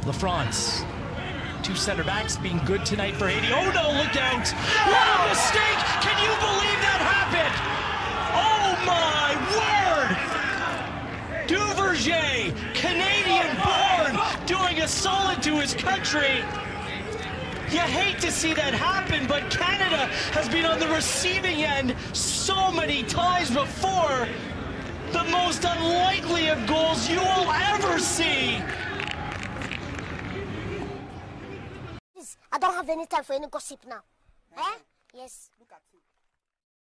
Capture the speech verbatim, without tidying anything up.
LaFrance. Two center backs being good tonight for Haiti. Oh no, look out! What a mistake! Can you believe that happened? Oh my word! Duverger, Canadian born, doing a solid to his country. You hate to see that happen, but Canada has been on the receiving end so many times before. The most unlikely of goals you will ever see. I don't have any time for any gossip now. Eh? Yes. Look at